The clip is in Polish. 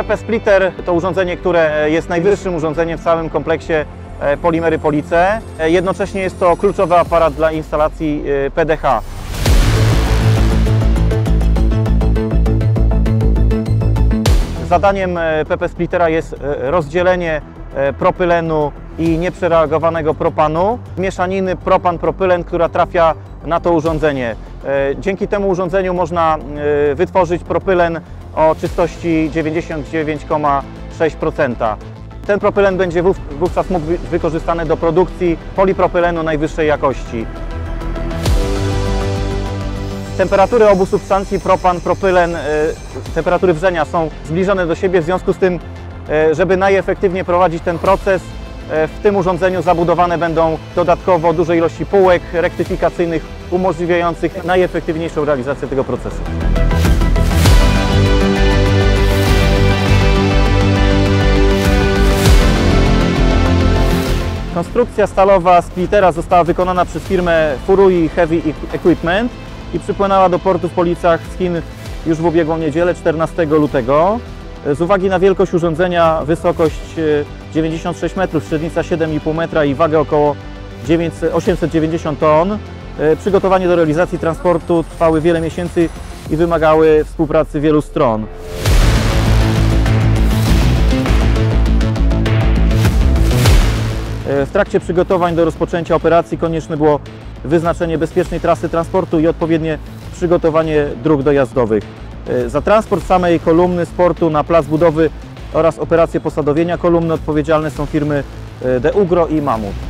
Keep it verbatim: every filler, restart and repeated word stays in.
P P Splitter to urządzenie, które jest najwyższym urządzeniem w całym kompleksie Polimery Police. Jednocześnie jest to kluczowy aparat dla instalacji P D H. Zadaniem P P Splittera jest rozdzielenie propylenu i nieprzereagowanego propanu, mieszaniny propan-propylen, która trafia na to urządzenie. Dzięki temu urządzeniu można wytworzyć propylen o czystości dziewięćdziesiąt dziewięć przecinek sześć procent. Ten propylen będzie wówczas mógł być wykorzystany do produkcji polipropylenu najwyższej jakości. Temperatury obu substancji propan, propylen, temperatury wrzenia są zbliżone do siebie, w związku z tym, żeby najefektywniej prowadzić ten proces, w tym urządzeniu zabudowane będą dodatkowo duże ilości półek rektyfikacyjnych umożliwiających najefektywniejszą realizację tego procesu. Konstrukcja stalowa splittera została wykonana przez firmę Furui Heavy Equipment i przypłynęła do portu w Policach z Chin już w ubiegłą niedzielę, czternastego lutego. Z uwagi na wielkość urządzenia, wysokość dziewięćdziesiąt sześć metrów, średnica siedem i pół metra i wagę około osiemset dziewięćdziesiąt ton, przygotowanie do realizacji transportu trwały wiele miesięcy i wymagały współpracy wielu stron. W trakcie przygotowań do rozpoczęcia operacji konieczne było wyznaczenie bezpiecznej trasy transportu i odpowiednie przygotowanie dróg dojazdowych. Za transport samej kolumny z portu na plac budowy oraz operacje posadowienia kolumny odpowiedzialne są firmy De Ugro i Mamut.